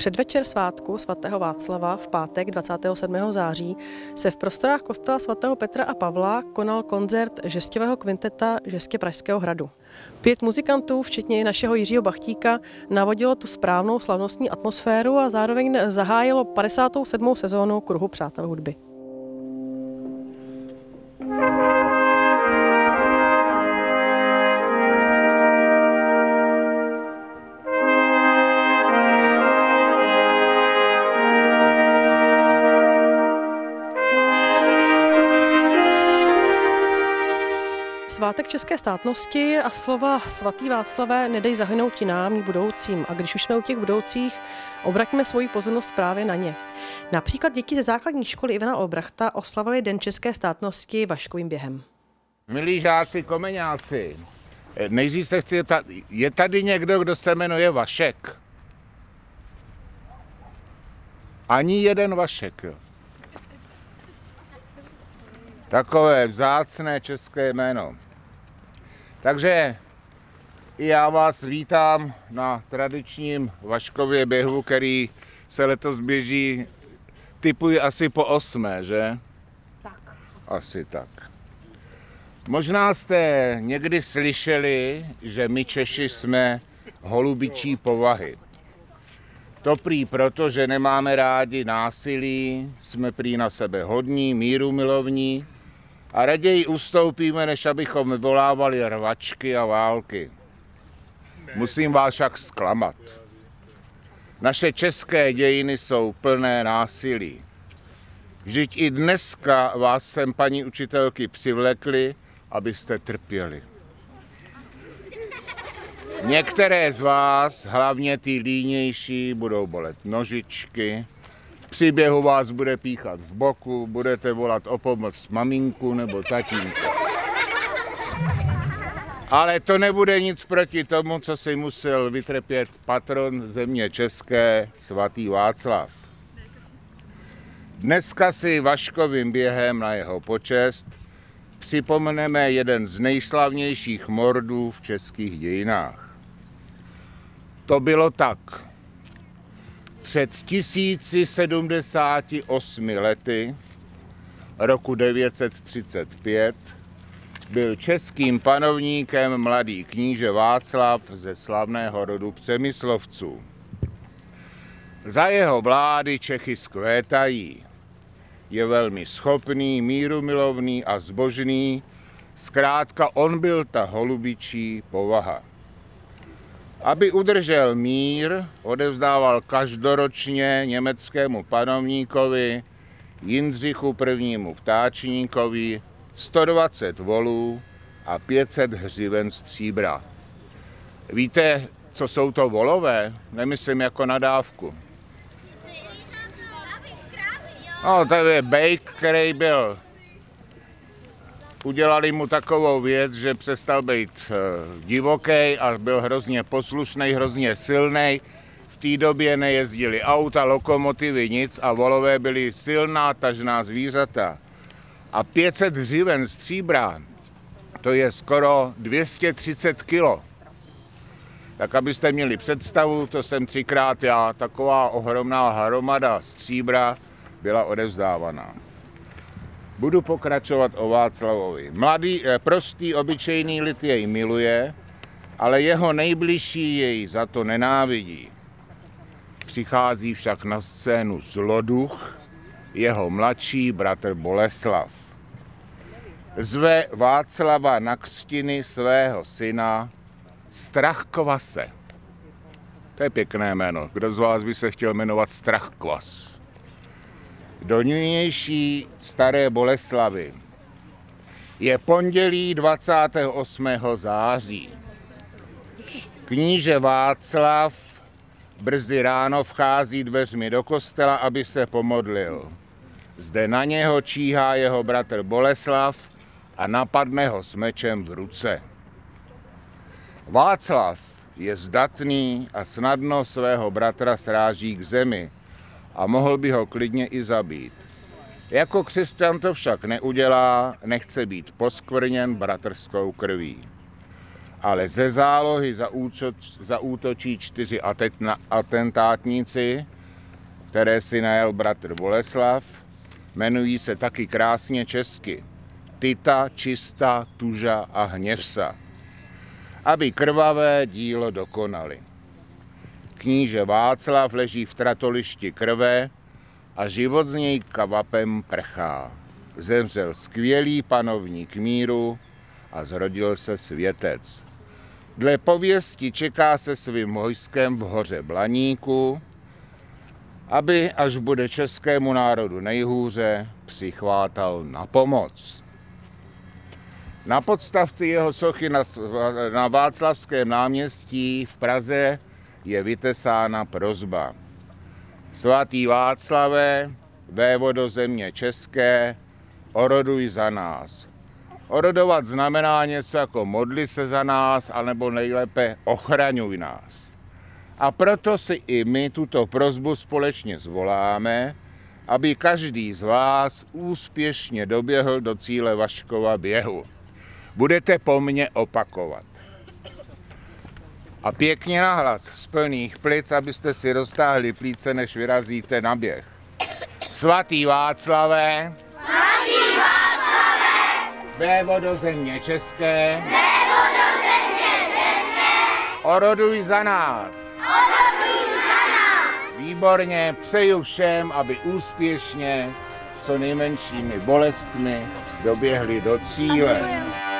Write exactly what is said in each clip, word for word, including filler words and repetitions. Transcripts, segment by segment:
předvečer svátku svatého Václava v pátek dvacátého sedmého září se v prostorách kostela svatého Petra a Pavla konal koncert žestěvého kvinteta Žestě Pražského hradu. Pět muzikantů, včetně našeho Jiřího Bachtíka, navodilo tu správnou slavnostní atmosféru a zároveň zahájilo padesátou sedmou sezónu Kruhu přátel hudby. Svátek české státnosti a slova svatý Václavé, nedej zahynout ti nám, budoucím. A když už jsme u těch budoucích, obraťme svoji pozornost právě na ně. Například děti ze základní školy Ivana Olbrachta oslavili Den české státnosti vaškovým během. Milí žáci, komeňáci, nejdřív se chci zeptat, je tady někdo, kdo se jmenuje Vašek? Ani jeden Vašek, jo. Takové vzácné české jméno. Takže i já vás vítám na tradičním Vaškově běhu, který se letos běží, tipuji asi po osmé, že? Tak. Asi tak. Možná jste někdy slyšeli, že my Češi jsme holubičí povahy. To prý proto, že nemáme rádi násilí, jsme prý na sebe hodní, mírumilovní a raději ustoupíme, než abychom vyvolávali rvačky a války. Musím vás však zklamat. Naše české dějiny jsou plné násilí. Vždyť i dneska vás sem, paní učitelky, přivlekli, abyste trpěli. Některé z vás, hlavně ty línější, budou bolet nožičky, při běhu vás bude píchat v boku, budete volat o pomoc maminku nebo tatínka. Ale to nebude nic proti tomu, co si musel vytrpět patron země české, svatý Václav. Dneska si Vaškovým během na jeho počest připomeneme jeden z nejslavnějších mordů v českých dějinách. To bylo tak. Před tisíci sedmdesáti osmi lety, roku devět set třicet pět, byl českým panovníkem mladý kníže Václav ze slavného rodu Přemyslovců. Za jeho vlády Čechy zkvétají. Je velmi schopný, mírumilovný a zbožný, zkrátka on byl ta holubičí povaha. Aby udržel mír, odevzdával každoročně německému panovníkovi Jindřichu prvnímu Ptáčníkovi sto dvacet volů a pět set hřiven stříbra. Víte, co jsou to volové? Nemyslím jako nadávku. No, to je bejk, který byl. Udělali mu takovou věc, že přestal být divoký a byl hrozně poslušný, hrozně silný. V té době nejezdili auta, lokomotivy, nic a volové byly silná, tažná zvířata. A pět set hřiven stříbra, to je skoro dvě stě třicet kilo. Tak abyste měli představu, to jsem třikrát já, taková ohromná hromada stříbra byla odevzdávaná. Budu pokračovat o Václavovi. Mladý, prostý, obyčejný lid jej miluje, ale jeho nejbližší jej za to nenávidí. Přichází však na scénu zloduch, jeho mladší bratr Boleslav. Zve Václava na křtiny svého syna Strachkvase. To je pěkné jméno. Kdo z vás by se chtěl jmenovat Strachkvas? Do nynější staré Boleslavy. Je pondělí dvacátého osmého září. Kníže Václav brzy ráno vchází dveřmi do kostela, aby se pomodlil. Zde na něho číhá jeho bratr Boleslav a napadne ho s mečem v ruce. Václav je zdatný a snadno svého bratra sráží k zemi a mohl by ho klidně i zabít. Jako křesťan to však neudělá, nechce být poskvrněn bratrskou krví. Ale ze zálohy zaútočí čtyři atentátníci které si najal bratr Boleslav, jmenují se taky krásně česky Tita, Čista, Tuža a Hněvsa, aby krvavé dílo dokonali. Kníže Václav leží v tratolišti krve a život z něj kvapem prchá. Zemřel skvělý panovník míru a zrodil se světec. Dle pověsti čeká se svým vojskem v hoře Blaníku, aby, až bude českému národu nejhůře, přichvátal na pomoc. Na podstavci jeho sochy na, na Václavském náměstí v Praze je vytesána prosba. Svatý Václave, vévodo země české, oroduj za nás. Orodovat znamená něco jako modli se za nás, anebo nejlépe ochraňuj nás. A proto si i my tuto prosbu společně zvoláme, aby každý z vás úspěšně doběhl do cíle Vaškova běhu. Budete po mně opakovat. A pěkně nahlas z plných plic, abyste si roztáhli plíce, než vyrazíte na běh. Svatý Václave, Svatý Václave, vévodo země české, vévodo země české, oroduj za nás. oroduj za nás. Výborně, přeju všem, aby úspěšně, co nejmenšími bolestmi doběhli do cíle.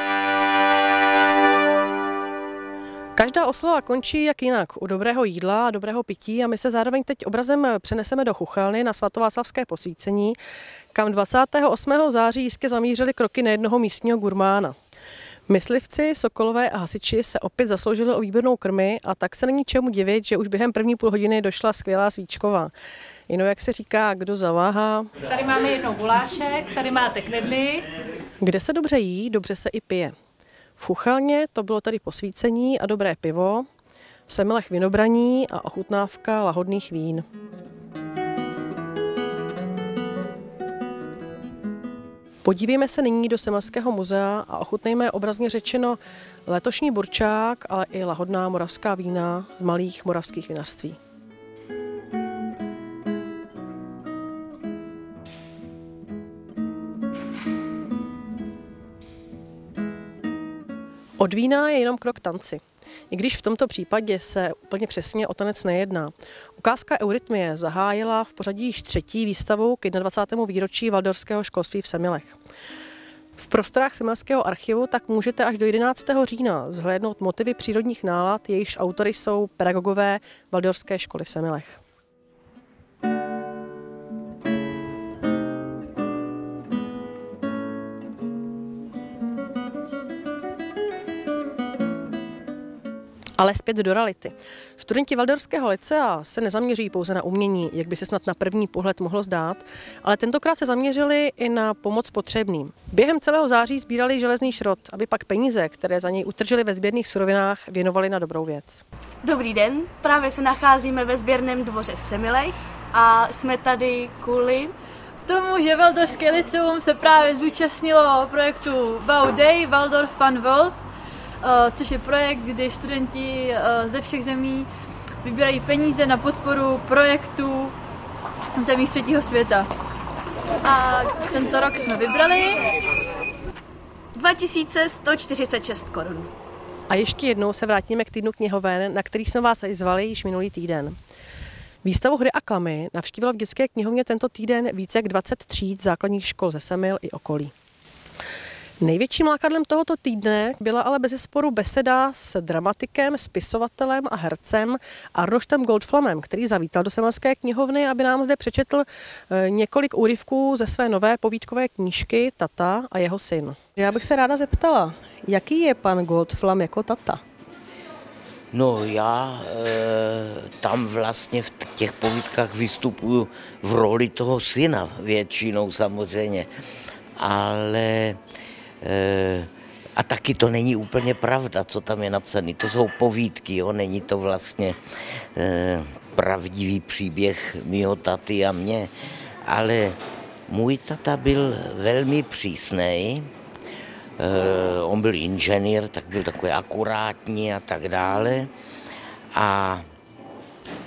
Každá oslava končí jak jinak, u dobrého jídla a dobrého pití a my se zároveň teď obrazem přeneseme do Chuchelny na svatováclavské posvícení, kam dvacátého osmého září jistě zamířili kroky nejednoho místního gurmána. Myslivci, sokolové a hasiči se opět zasloužili o výbornou krmi a tak se není čemu divit, že už během první půl hodiny došla skvělá svíčková. Jinou, jak se říká, kdo zaváhá. Tady máme jednou gulášek, tady máte knedly. Kde se dobře jí, dobře se i pije. V Chuchelně to bylo tady posvícení a dobré pivo, v Semilech vinobraní a ochutnávka lahodných vín. Podívejme se nyní do Semelského muzea a ochutnejme obrazně řečeno letošní burčák, ale i lahodná moravská vína z malých moravských vinařství. Od vína je jenom krok tanci. I když v tomto případě se úplně přesně o tanec nejedná. Ukázka Eurytmie zahájila v pořadí již třetí výstavu k dvacátému jednomu výročí Valdorského školství v Semilech. V prostorách Semelského archivu tak můžete až do jedenáctého října zhlédnout motivy přírodních nálad, jejichž autory jsou pedagogové Valdorské školy v Semilech. Ale zpět do reality. Studenti Valdorského lycea se nezaměří pouze na umění, jak by se snad na první pohled mohlo zdát, ale tentokrát se zaměřili i na pomoc potřebným. Během celého září sbírali železný šrot, aby pak peníze, které za něj utržili ve sběrných surovinách, věnovali na dobrou věc. Dobrý den, právě se nacházíme ve sběrném dvoře v Semilech a jsme tady kvůli k tomu, že Valdorské lyceum se právě zúčastnilo projektu Wow Day Waldorf Fun World, což je projekt, kdy studenti ze všech zemí vybírají peníze na podporu projektů v zemích třetího světa. A tento rok jsme vybrali dva tisíce sto čtyřicet šest korun. A ještě jednou se vrátíme k týdnu knihoven, na který jsme vás zvali již minulý týden. Výstavu Hry a klamy navštívilo v dětské knihovně tento týden více jak dvacet tříd základních škol ze Semil i okolí. Největším lákadlem tohoto týdne byla ale bezesporu beseda s dramatikem, spisovatelem a hercem Arnoštem Goldflamem, který zavítal do Semelské knihovny, aby nám zde přečetl několik úryvků ze své nové povídkové knížky Tata a jeho syn. Já bych se ráda zeptala, jaký je pan Goldflam jako tata? No já e, tam vlastně v těch povídkách vystupuju v roli toho syna většinou samozřejmě, ale e, a taky to není úplně pravda, co tam je napsané. To jsou povídky, jo? Není to vlastně e, pravdivý příběh mýho taty a mě, ale můj tata byl velmi přísnej. Uh, on byl inženýr, tak byl takový akurátní a tak dále. A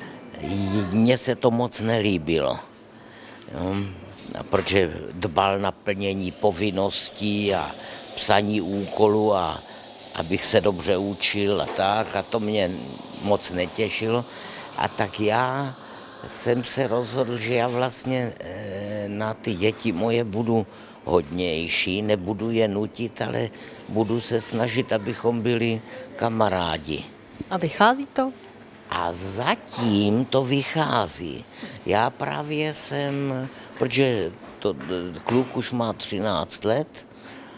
mně se to moc nelíbilo. Jo? Protože dbal na plnění povinností a psaní úkolů a abych se dobře učil a tak, a to mě moc netěšilo. A tak já jsem se rozhodl, že já vlastně na ty děti moje budu hodnější, nebudu je nutit, ale budu se snažit, abychom byli kamarádi. A vychází to? A zatím to vychází. Já právě jsem, protože to, kluk už má třináct let,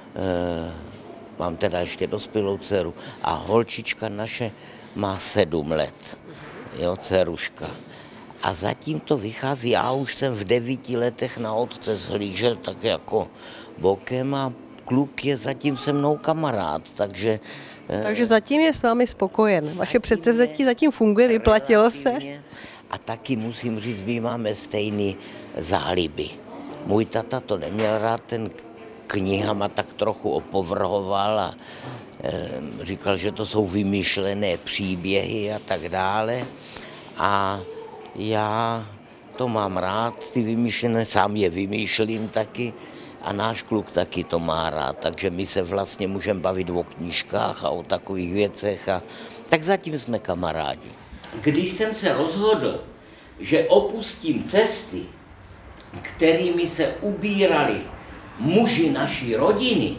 e, mám teda ještě dospělou dceru, a holčička naše má sedm let, jo, dceruška. A zatím to vychází, já už jsem v devíti letech na otce zhlížel tak jako bokem a kluk je zatím se mnou kamarád, takže... Takže zatím je s vámi spokojen. Vaše předsevzetí zatím funguje, vyplatilo se? A taky musím říct, my máme stejný záliby. Můj tata to neměl rád, ten knihama tak trochu opovrhoval a e, říkal, že to jsou vymyšlené příběhy a tak dále. A já to mám rád, ty vymyšlené, sám je vymýšlím taky a náš kluk taky to má rád, takže my se vlastně můžeme bavit o knížkách a o takových věcech a tak zatím jsme kamarádi. Když jsem se rozhodl, že opustím cesty, kterými se ubírali muži naší rodiny,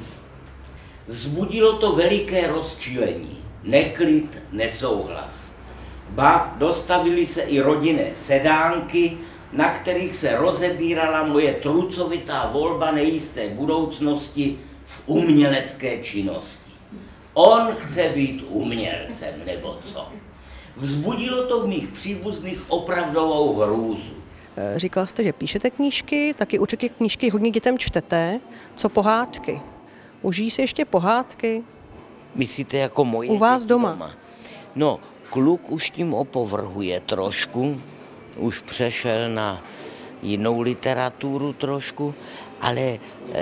vzbudilo to veliké rozčilení, neklid, nesouhlas. Ba dostavily se i rodinné sedánky, na kterých se rozebírala moje trucovitá volba nejisté budoucnosti v umělecké činnosti. On chce být umělcem, nebo co? Vzbudilo to v mých příbuzných opravdovou hrůzu. Říkal jste, že píšete knížky, taky určitě knížky hodně dětem čtete. Co pohádky? Užijí si ještě pohádky? Myslíte jako moje U vás děti doma? doma? No, kluk už tím opovrhuje trošku, už přešel na jinou literaturu trošku, ale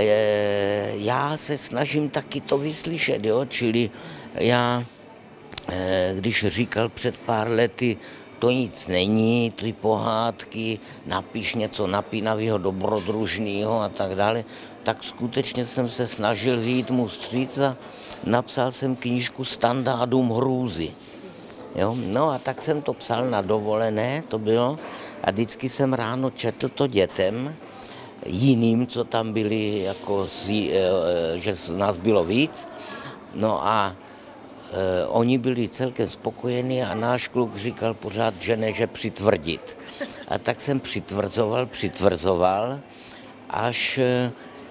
e, já se snažím taky to vyslyšet, jo? Čili já, e, když říkal před pár lety, to nic není, ty pohádky, napiš něco napínavého, dobrodružného a tak dále, tak skutečně jsem se snažil vyjít mu vstříc a napsal jsem knížku Standardům hrůzy. Jo? No a tak jsem to psal na dovolené, to bylo, a vždycky jsem ráno četl to dětem, jiným, co tam byli, jako, že nás bylo víc, no a e, oni byli celkem spokojení a náš kluk říkal pořád, že ne, že přitvrdit. A tak jsem přitvrzoval, přitvrzoval, až e,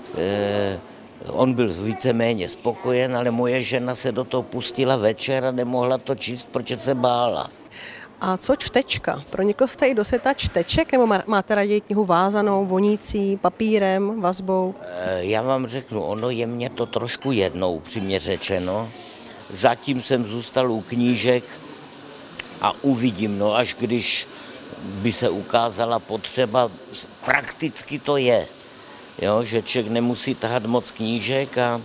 on byl víceméně spokojen, ale moje žena se do toho pustila večer a nemohla to číst, protože se bála. A co čtečka? Pronikl jste i do světa čteček, nebo máte raději knihu vázanou, vonící, papírem, vazbou? Já vám řeknu, ono je mně to trošku jedno, upřímně řečeno. Zatím jsem zůstal u knížek a uvidím, no až když by se ukázala potřeba, prakticky to je. Jo, že člověk nemusí tahat moc knížek a,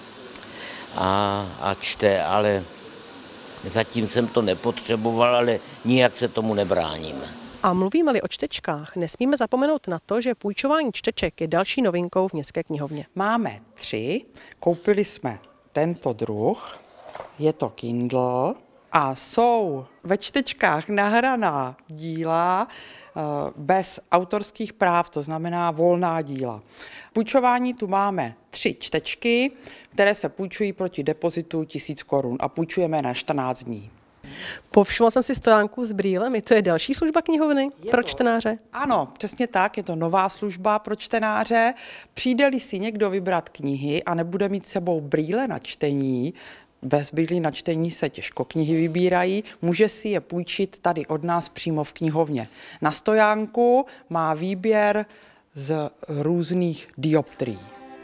a, a čte, ale zatím jsem to nepotřeboval, ale nijak se tomu nebráním. A mluvíme-li o čtečkách, nesmíme zapomenout na to, že půjčování čteček je další novinkou v Městské knihovně. Máme tři, koupili jsme tento druh, je to Kindle a jsou ve čtečkách nahraná díla bez autorských práv, to znamená volná díla. Půjčování tu máme tři čtečky, které se půjčují proti depozitu tisíc korun a půjčujeme na čtrnáct dní. Povšimla jsem si stojánku s brýlemi, to je další služba knihovny je pro to, čtenáře? Ano, přesně tak, je to nová služba pro čtenáře. Přijde-li si někdo vybrat knihy a nebude mít sebou brýle na čtení, bez brýlí na čtení se těžko knihy vybírají, může si je půjčit tady od nás přímo v knihovně. Na stojánku má výběr z různých dioptrií.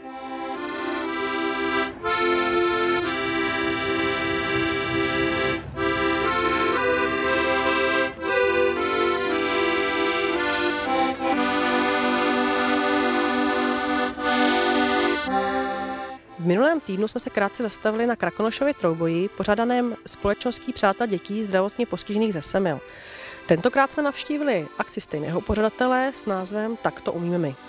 V minulém týdnu jsme se krátce zastavili na Krakonošově trouboji, pořádaném Společností přátel dětí zdravotně postižených ze Semil. Tentokrát jsme navštívili akci stejného pořadatele s názvem Tak to umíme my.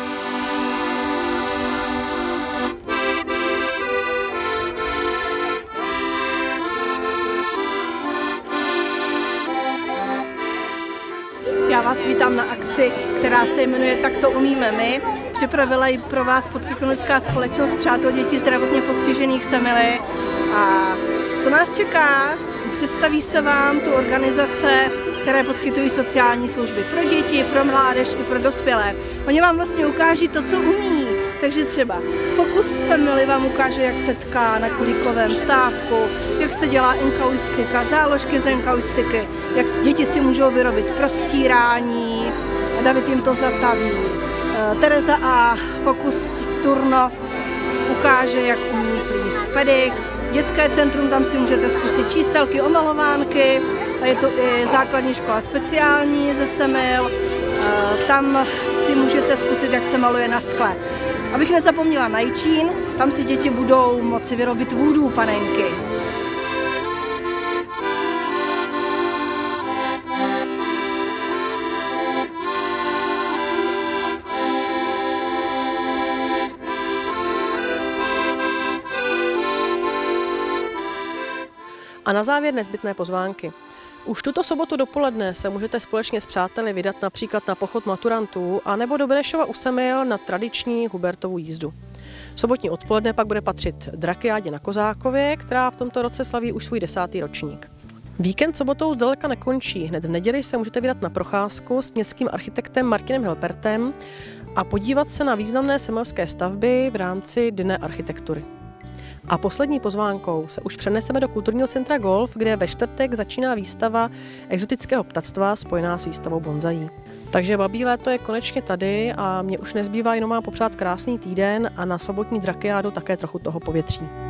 Já vás vítám na akci, která se jmenuje Tak to umíme my. Připravila ji pro vás podkykonorská společnost Přátel dětí zdravotně postižených Semily. A co nás čeká? Představí se vám tu organizace, které poskytují sociální služby pro děti, pro mládež i pro dospělé. Oni vám vlastně ukáží to, co umí. Takže třeba Fokus Semily vám ukáže, jak se tká na kulíkovém stávku, jak se dělá enkauistika, záložky z enkauistiky, jak děti si můžou vyrobit prostírání, a David jim to zataví. Tereza a Fokus Turnov ukáže, jak umí plíst pedik. Dětské centrum, tam si můžete zkusit číselky, omalovánky, a je to i základní škola speciální ze Semil. Tam si můžete zkusit, jak se maluje na skle. Abych nezapomněla na Jičín, tam si děti budou moci vyrobit vůdů panenky. A na závěr nezbytné pozvánky. Už tuto sobotu dopoledne se můžete společně s přáteli vydat například na pochod maturantů anebo do Benešova u Semil na tradiční Hubertovu jízdu. Sobotní odpoledne pak bude patřit drakiádě na Kozákově, která v tomto roce slaví už svůj desátý ročník. Víkend sobotou zdaleka nekončí. Hned v neděli se můžete vydat na procházku s městským architektem Martinem Hilpertem a podívat se na významné semilské stavby v rámci Dne architektury. A poslední pozvánkou se už přeneseme do kulturního centra Golf, kde ve čtvrtek začíná výstava exotického ptactva spojená s výstavou bonzaí. Takže babí léto je konečně tady a mě už nezbývá jenom vám popřát krásný týden a na sobotní drakiádu také trochu toho povětří.